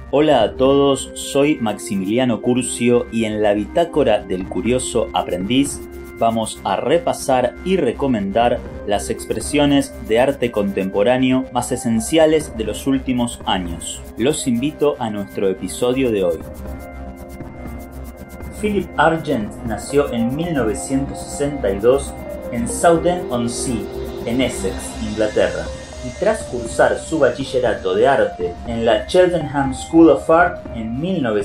Hola a todos, soy Maximiliano Curcio y en la bitácora del curioso aprendiz vamos a repasar y recomendar las expresiones de arte contemporáneo más esenciales de los últimos años. Los invito a nuestro episodio de hoy. Philip Argent nació en 1962 en Southend-on-Sea, en Essex, Inglaterra, y tras cursar su bachillerato de arte en la Cheltenham School of Art en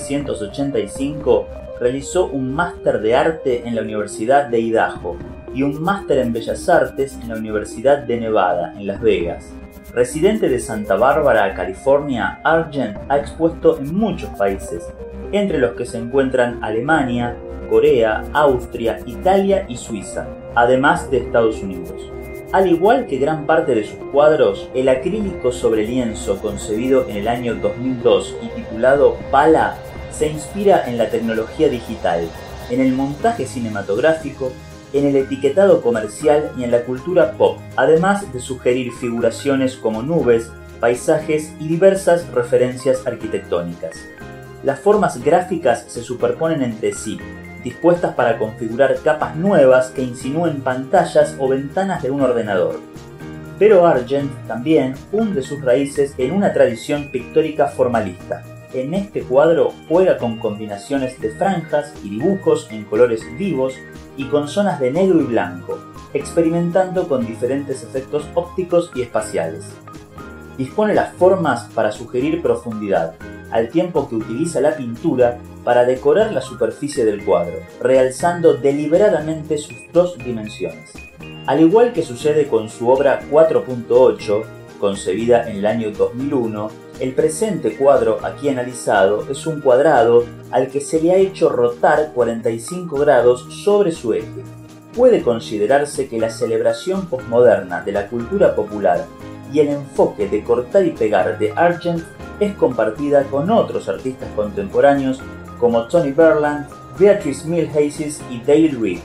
1985, realizó un máster de arte en la Universidad de Idaho y un máster en Bellas Artes en la Universidad de Nevada, en Las Vegas. Residente de Santa Bárbara, California, Argent ha expuesto en muchos países, entre los que se encuentran Alemania, Corea, Austria, Italia y Suiza, además de Estados Unidos. Al igual que gran parte de sus cuadros, el acrílico sobre lienzo concebido en el año 2002 y titulado Pala se inspira en la tecnología digital, en el montaje cinematográfico, en el etiquetado comercial y en la cultura pop, además de sugerir figuraciones como nubes, paisajes y diversas referencias arquitectónicas. Las formas gráficas se superponen entre sí, dispuestas para configurar capas nuevas que insinúen pantallas o ventanas de un ordenador. Pero Argent también hunde sus raíces en una tradición pictórica formalista. En este cuadro juega con combinaciones de franjas y dibujos en colores vivos y con zonas de negro y blanco, experimentando con diferentes efectos ópticos y espaciales. Dispone las formas para sugerir profundidad, al tiempo que utiliza la pintura para decorar la superficie del cuadro, realzando deliberadamente sus dos dimensiones. Al igual que sucede con su obra 4.8, concebida en el año 2001, el presente cuadro aquí analizado es un cuadrado al que se le ha hecho rotar 45 grados sobre su eje. Puede considerarse que la celebración posmoderna de la cultura popular y el enfoque de cortar y pegar de Argent es compartida con otros artistas contemporáneos como Tony Berland, Beatrice Milhazes y Dale Reed.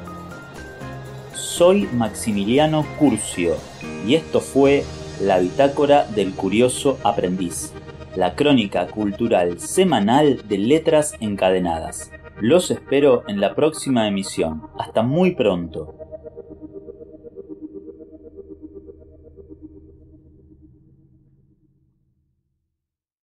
Soy Maximiliano Curcio y esto fue la bitácora del curioso aprendiz, la crónica cultural semanal de Letras Encadenadas. Los espero en la próxima emisión. Hasta muy pronto.